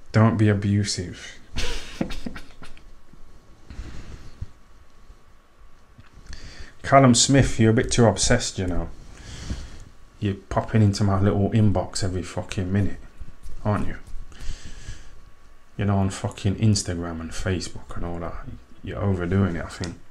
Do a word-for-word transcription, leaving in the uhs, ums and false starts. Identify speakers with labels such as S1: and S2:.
S1: Don't be abusive. Callum Smith, you're a bit too obsessed, you know. You're popping into my little inbox every fucking minute, aren't you? You know, on fucking Instagram and Facebook and all that. You're overdoing it, I think.